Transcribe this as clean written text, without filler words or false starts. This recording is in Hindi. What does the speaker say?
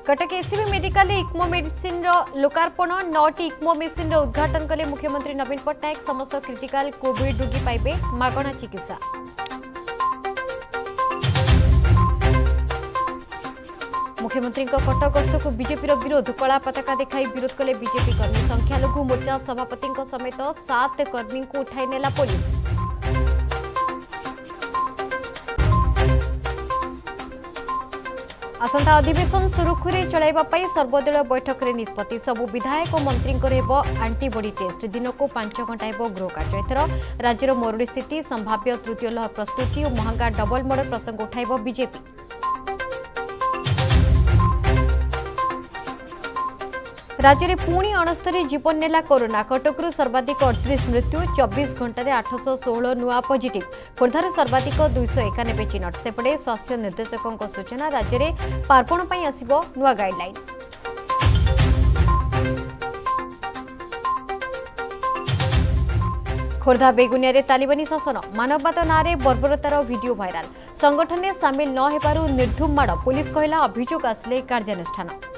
Cuttack ACB medical ECMO medicine लोकार्पण 9टी इक्मो मेसिन उद्घाटन कले मुख्यमंत्री नवीन पट्टनायक। समस्त क्रिटिकल कोविड रोगी पाइबे मागणा चिकित्सा। मुख्यमंत्री कटक गस्त को बीजेपी विरोध कला पताका देखाई विरोध कले बीजेपी कर्मी। संख्यालघु मोर्चा सभापति समेत 7 कर्मी को उठाई नेला पुलिस। आसंता अधिवेशन सुरुखुरे चलाइबा पई सर्वदलीय बैठक रे निष्पत्ति। सबु विधायक और मंत्री हेबो एंटीबॉडी टेस्ट। दिन को 5 घंटा हेबो गृह कार्य। एथर राज्यर मरुड़ी स्थिति, संभाव्य तृतीय लहर प्रस्तुति और महंगा डबल मर्डर प्रसंग उठाइबो बीजेपी। राज्य में पुणी अणस्तरी जीवन नेला कोरोना। कटकरू सर्वाधिक 38 मृत्यु, 24 घंटे 816 नुआ पॉजिटिव। खोर्धारू सर्वाधिक 291 चिन्हट। सेपटे स्वास्थ्य निर्देशकों सूचना, राज्य में पार्पण पर आसिबो नुआ गाइडलाइन। खोर्धा बेगुनिया रे तालिबानी शासन, मानववाद नारे बर्बरतार वीडियो भाइराल। संगठन में सामिल न हेबारु निर्धूम माड़, पुलिस कहला अभियोग आसले कार्यानुष्ठान।